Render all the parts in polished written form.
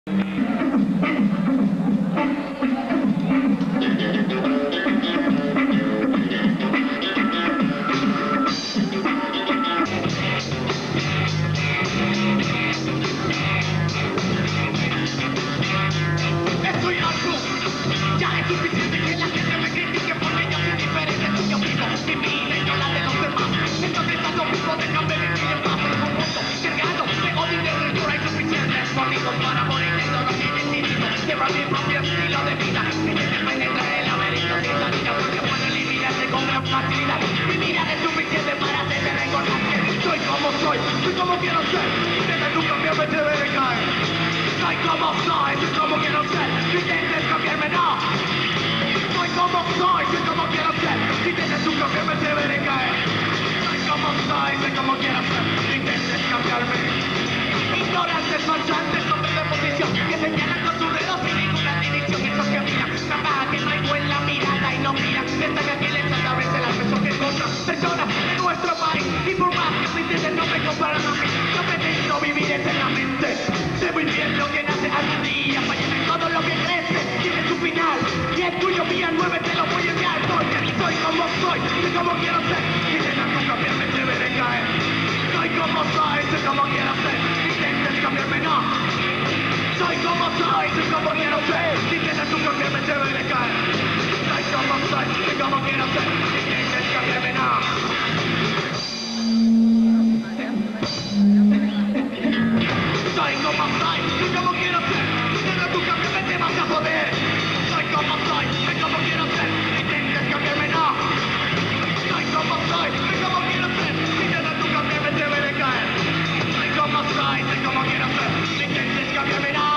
Estoy harto, ya es suficiente que la gente me critique porque yo soy diferente. Yo vivo mi vida y no la de los demás. Entonces a lo mismo déjame vivir en paz en un mundo cargado de odio y de riesgo. Hay suficientes motivos para morir de todo lo que necesito. Llevar mi propio estilo de vida que me penetra el laberinto sin salida porque puedo eliminarse con gran facilidad. Mi vida es suficiente para hacerte recordar que soy como quiero ser. Intentes nunca cambiarme, te veré caer. Soy como quiero ser. Si intentes cambiarme, no. Soy como quiero ser. Si intentes nunca cambiarme, te veré caer. Soy como quiero ser. Si intentes cambiarme. Ignorantes, marchantes, hombres de posición que señalan con sus dedos sin ninguna dirección. Esos que miran, trabaja que traigo en la mirada y no miran. Piensan que aquí les trata a veces las personas que contra personas de nuestro país. Y por más que me intenten, no me comparan a mí. Yo pretendo vivir eternamente. Debo vivir lo que nace algún día. Fallece todo lo que crece, tiene su final. Y el tuyo, mía, 9 te lo voy a enviar. Soy como quiero ser. Si intentas cambiarme, te veré caer. Soy como quiero ser. Si intentes cambiarme, no. Soy como quiero ser. Si intentas cambiarme, te veré caer. Soy como quiero ser. Si intentes cambiarme, no. Soy como quiero ser. Si intentas cambiarme, te vas a joder. Soy como quiero ser. Si intentas cambiarme, no. Soy como quiero ser. Si intentas cambiarme, te veré caer. Soy como quiero ser. Si intentes cambiarme, no.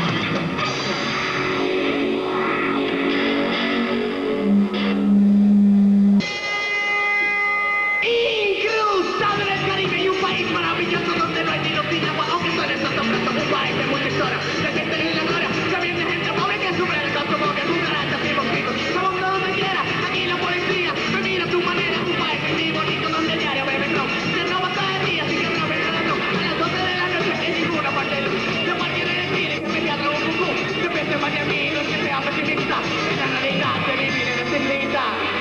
Incrustado en el Caribe y un país maravilloso donde no hay ni luz ni agua, aunque suene tanto plato, un país de muchas horas, de gente en la gloria, que viene gente pobre que sufre el tanto como que cucarachas y mosquitos. Como donde quiera, aquí la policía me mira a su manera, un país muy bonito donde el diario bebe ron, se roba todo el día, así que no me ladrón, a las 12 de la noche en ninguna parte del mundo, de cualquiera decir que me teatro un cucú, que piense más de mí, no es que sea pesimista, es la realidad de vivir en esta islita.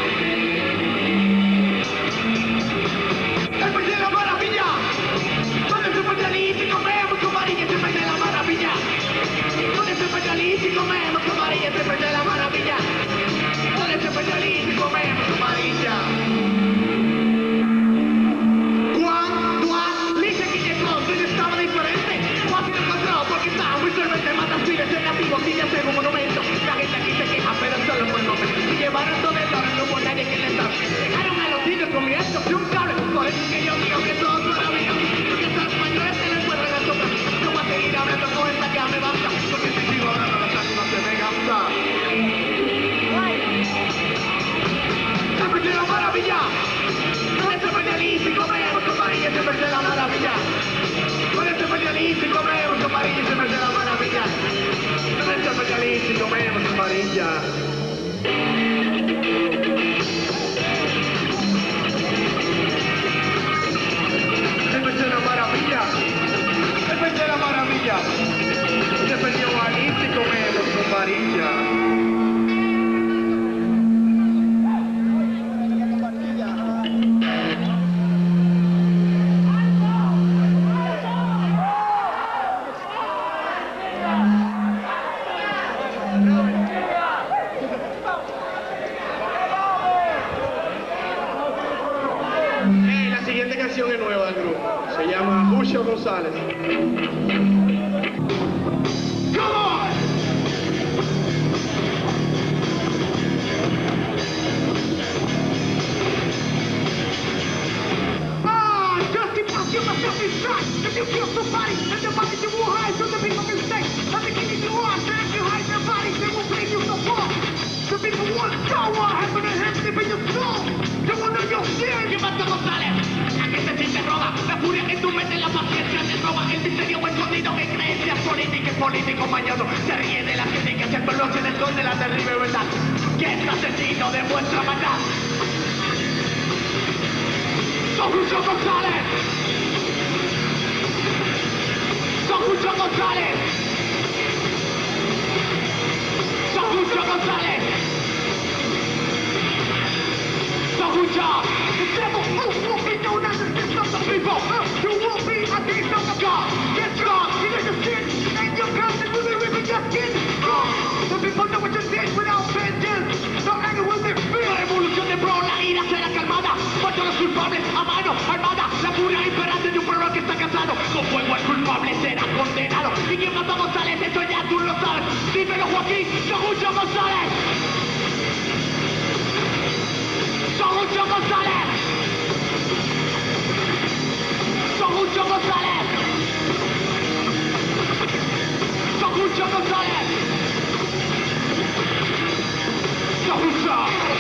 ¡El país de la maravilla! ¡Donde se puede salir y comemos con María, el país de la maravilla! ¡Donde se puede salir y comemos con María, el país de la maravilla! ¡Donde se puede salir y comemos con María! Cuando dice que llegó, donde estaba diferente, fácil encontró porque estaba muy solvente, matas pibes en nativos y ya tengo un monumento. La gente aquí se queja, pero solo por nombre. Y llevaron todo el oro, no hubo nadie que les sabe. Dejaron a los indios comiendo de un cable, por eso que yo digo que todos son amigos. Porque estos españoles se les encuentran a nosotros. Yo voy a seguir hablando con esta que me basta, porque si sigo hablando la sangre no se me gasta. ¡El país de la maravilla! ¡Con este pañalito y comemos con María, el país de la maravilla! ¡Con este pañalito y comemos con María, el país de la maravilla! ¡Con este pañalito y comemos con María! ¡El país de la maravilla! ¡El país de la maravilla! ¡El país de Juanito y comemos con María! La siguiente canción es nueva del grupo. Se llama Julio González. Come on! Constipación, myself is shot. If you kill somebody, and the body you will hide, so the people can stay. Let me give you on, so if you hide their bodies, they will blame you so far. The people want to go on, happen to him, they bring your soul. They want to know your sin. Llévate González, la gente sí te roba. La furia en tu mente, la paciencia te roba. El misterio escondido en creencias políticas, político mañoso. Se ríe de las críticas, el pueblo se esconde la terrible verdad. Que es asesino de vuestra maldad. Son Julio González. Son Julio González. Sogucho González. Sogucho González. Sogucho González. Sogucho González. Sogucho.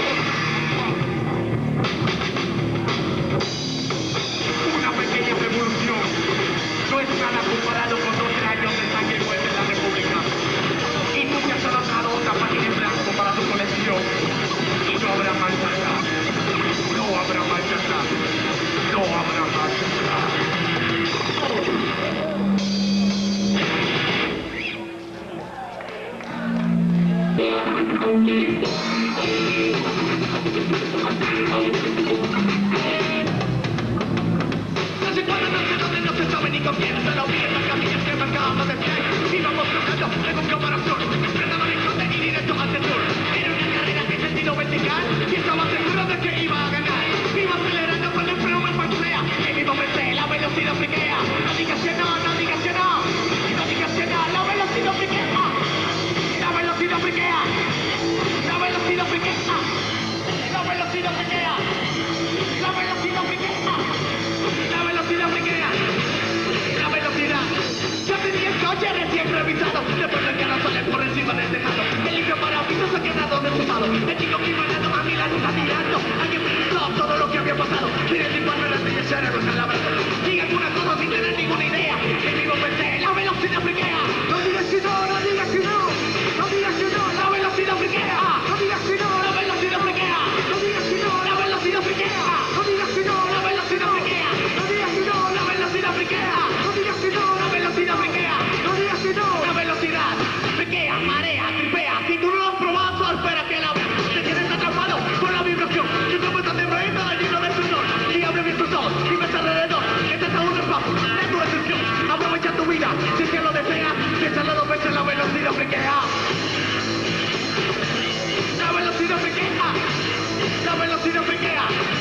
Una pequeña revolución. No es nada comparado con 12 años de sangre y muerte en la República. Y tú te has anotado otra página en blanco para tu colección. Y no habrá marcha atrás. No habrá marcha atrás. No habrá marcha atrás. No sé cuándo, no sé dónde, no se sabe ni con quién. Solo vi en las camillas que marcaban de pie. Íbamos cruzando en comparación. Frenando el horizonte y directo hacia el sur. Era una carrera en sentido vertical. Y estaba seguro de que iba a ganar. Iba acelerando con el freno en marchea. Y mismo pensé, la velocidad friquea. No digas que no, no digas que no. No digas que no, la velocidad friquea. La velocidad friquea. La velocidad friquea. La velocidad friquea. La velocidad friquea. La velocidad friquea. La velocidad. Yo tenía el coche recién revisado. Después del carro sale por encima del tejado. El limpio parabrisas ha quedado destrozado. El chico que iba andando a mi lado está mirando. Alguien pensó todo lo que había pasado. Quiere disparar a mi cerebro en la verdad. Digan una cosa sin tener ninguna idea. El mismo pensé, la velocidad friquea. No digas que no, no digas que no. No digas que no, la velocidad friquea. No digas que no, la velocidad friquea. No digas que no, la velocidad friquea. No digas que no, la velocidad friquea. No digas que no, la velocidad friquea. No digas que no, la velocidad friquea. No digas que no, la velocidad friquea, marea, tripea. Si tú no lo has probado, solo espera que la veas. Te tienes atrapado por la vibración. Que como estás de brain, está lleno de sudor. Y abre bien tus ojos y ves alrededor. Este es un espacio de tu decisión. Aprovecha tu vida, si es que lo deseas. Piénsalo dos veces, la velocidad friquea. La velocidad friquea. La velocidad friquea.